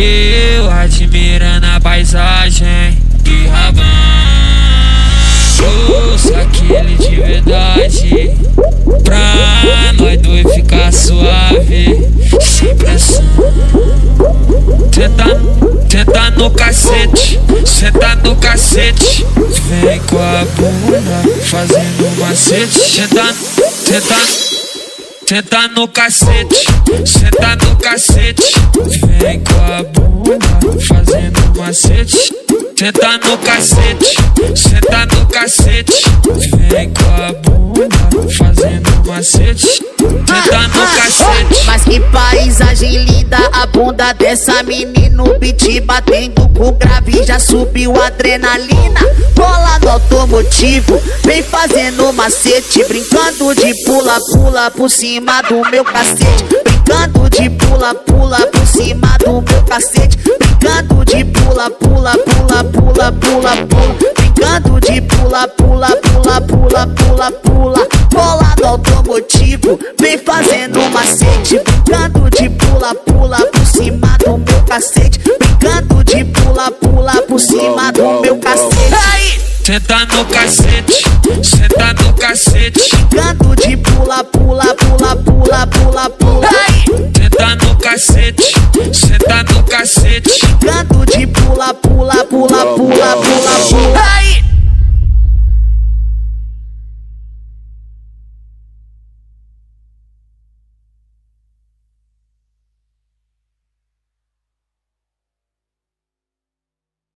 Eu admirando a paisagem de Rabão, ouça aquele de verdade, pra nós dois ficar suave, sem pressão. Senta no cacete, senta no cacete, vem com a bunda fazendo macete. Senta no cacete, senta no cacete, vem com a bunda fazendo macete. Senta no cacete, senta no cacete, vem com a bunda fazendo macete. Senta no cacete. Mas que paisagem linda, a bunda dessa menina, o beat batendo com grave, já subiu a adrenalina. Bola no automotivo, vem fazendo macete, brincando de pula-pula por cima do meu cacete. Brincando de pula-pula por cima do meu cacete. Brincando de pula-pula, pula-pula, pula-pula. Brincando de pula-pula, pula-pula, pula-pula. Bola no automotivo, vem fazendo macete. Brincando de pula-pula por cima do meu cacete. Brincando de pula-pula por cima do meu cacete. Senta no cacete, senta no cacete, brincando de pula-pula, pula-pula, pula-pula. Senta no cacete, senta no cacete, brincando de pula-pula, pula-pula.